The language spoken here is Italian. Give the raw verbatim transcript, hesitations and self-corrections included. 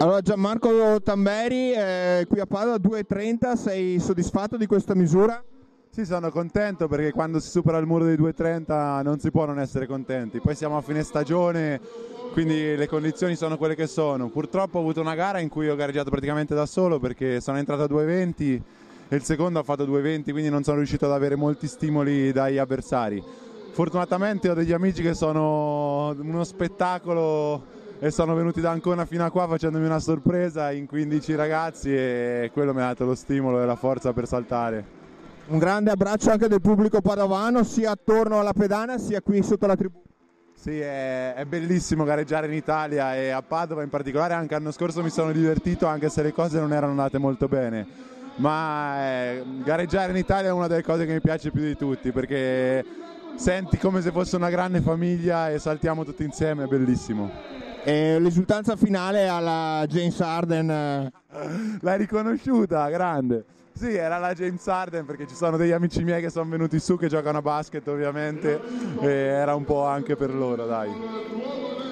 Allora Gianmarco Tamberi, eh, qui a Padova due e trenta, sei soddisfatto di questa misura? Sì, sono contento perché quando si supera il muro dei due e trenta non si può non essere contenti. Poi siamo a fine stagione, quindi le condizioni sono quelle che sono. Purtroppo ho avuto una gara in cui ho gareggiato praticamente da solo perché sono entrato a due e venti e il secondo ha fatto due e venti, quindi non sono riuscito ad avere molti stimoli dagli avversari. Fortunatamente ho degli amici che sono uno spettacolo e sono venuti da Ancona fino a qua facendomi una sorpresa in quindici ragazzi e quello mi ha dato lo stimolo e la forza per saltare. Un grande abbraccio anche del pubblico padovano, sia attorno alla pedana sia qui sotto la tribuna. Sì, è, è bellissimo gareggiare in Italia e a Padova in particolare. Anche l'anno scorso mi sono divertito anche se le cose non erano andate molto bene, ma eh, gareggiare in Italia è una delle cose che mi piace più di tutti perché senti come se fosse una grande famiglia e saltiamo tutti insieme, è bellissimo. E l'esultanza finale alla James Harden. L'hai riconosciuta, grande. Sì, era la James Harden perché ci sono degli amici miei che sono venuti su che giocano a basket ovviamente e era un po' anche per loro, dai.